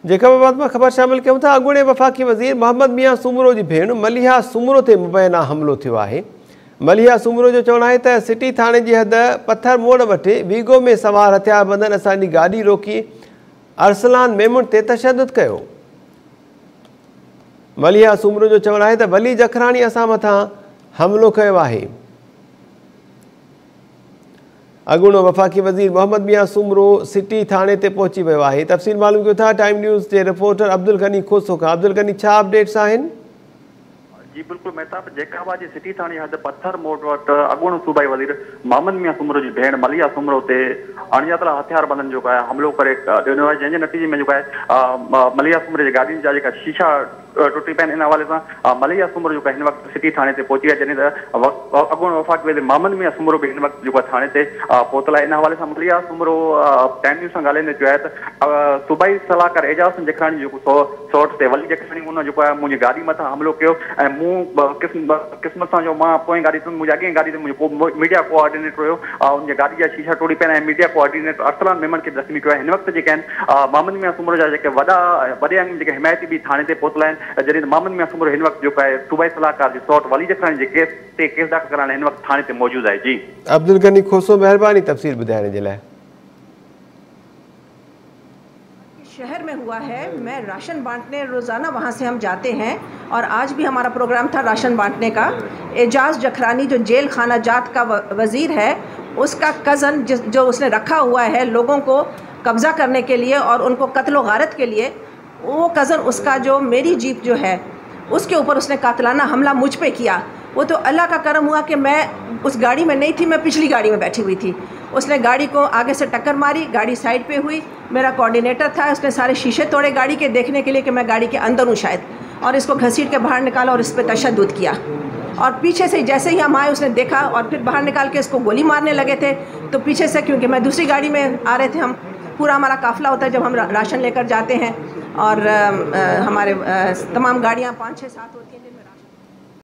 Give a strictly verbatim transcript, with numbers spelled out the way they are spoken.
जेका बाबत में ख़बर शामिल कयूं था। अॻूणे वफ़ाक़ी वज़ीर मोहम्मद मियां सूमरो जी भेण मलिहा सूमरो ते मुबैना हमलो थियो आहे। मलिहा सूमरो जो चवणु आहे त सिटी थाणे जी हद पत्थर मोड़ वटि वीगो में सवार हथियारबंदनि असांजी गाॾी रोकी अरसलान मेमुन ते तशदुद कयो। मलिहा सूमरो जो चवणु आहे त वली जखराणी असां मथां हमलो कयो आहे। अॻूणो वफ़ाक़ी वज़ीर मोहम्मद मियां सूमरो सिटी थाणे ते पहुची वियो आहे। तफ़सील मालूम कयो था टाइम न्यूज़ जे रिपोर्टर अब्दुल गनी खोसो खां। अब्दुल गनी, छा अपडेट्स आहिनि? जी बिल्कुल मेहताब, जेकाबाद जी सिटी थाणे हद पत्थर मोड़ वटि अॻूणो सूबाई वज़ीर मोहम्मद मियां सूमरो जी भेण मलिहा सूमरो ते अणॼातल हथियारबंदनि जेको आहे हमलो करे ॾिनो आहे, जंहिंजे नतीजे में जेको आहे मलिहा सूमरो जी गाॾियुनि जा जेका शीशा टुटी पिया आहिनि। इन हवाले सां मलिहा सूमरो जेको हिन वक़्तु सिटी थाणे ते पहुची विया, जॾहिं त अॻूणो वफ़ाक़ी वज़ीर मोहम्मद मियां सूमरो बि हिन वक़्तु जेको आहे थाणे ते पहुतल आहे। इन हवाले सां मलिहा सूमरो टाइम न्यूज़ सां ॻाल्हाईंदे चयो आहे त सूबाई सलाहकार एजाज़ जखराणी जेको सौ सौट ते वली जखराणी उन जेको आहे मुंहिंजी गाॾी मथां हमलो कयो ऐं मूं क़िस्मत सां जो मां पोइ गाॾी ते मुंहिंजी अॻे गाॾी ते मुंहिंजो मीडिया कोऑर्डिनेटर हुयो, उनजी गाॾी जा शीशा टोड़ी पिया ऐं मीडिया कोऑर्डिनेटर अरसलान मेमन खे ज़ख़्मी कयो आहे। हिन वक़्तु जेके आहिनि मोहम्मद मियां सूमरो जा जेके वॾा वॾे आहिनि जेके हिमायती बि थाणे ते पहुतल आहिनि, जॾहिं त मोहम्मद मियां सूमरो हिन वक़्तु जेको आहे सूबाई सलाहकार जी सौट वली जखराणी जे केस ते केस दाख़िल कराइण हिन वक़्तु थाणे ते मौजूदु आहे। जी अब्दुल गनी खोसो, महिरबानी तफ़सील ॿुधाइण जे लाइ। शहर में हुआ है, मैं राशन बांटने रोज़ाना वहाँ से हम जाते हैं और आज भी हमारा प्रोग्राम था राशन बांटने का। एजाज जखरानी जो जेल खाना जात का वज़ीर है, उसका कज़न जो उसने रखा हुआ है लोगों को कब्ज़ा करने के लिए और उनको कत्ल गारत के लिए, वो कज़न उसका जो मेरी जीप जो है उसके ऊपर उसने कातलाना हमला मुझ पे किया। वो तो अल्लाह का करम हुआ कि मैं उस गाड़ी में नहीं थी, मैं पिछली गाड़ी में बैठी हुई थी। उसने गाड़ी को आगे से टक्कर मारी, गाड़ी साइड पे हुई। मेरा कोऑर्डिनेटर था, उसने सारे शीशे तोड़े गाड़ी के देखने के लिए कि मैं गाड़ी के अंदर हूँ शायद, और इसको घसीट के बाहर निकाला और इस पर तशद्दुद किया। और पीछे से जैसे ही हम आए उसने देखा और फिर बाहर निकाल के इसको गोली मारने लगे थे। तो पीछे से, क्योंकि मैं दूसरी गाड़ी में आ रहे थे, हम पूरा हमारा काफ़िला होता है जब हम राशन लेकर जाते हैं और आ, आ, हमारे आ, तमाम गाड़ियाँ पाँच छः सात होती हैं।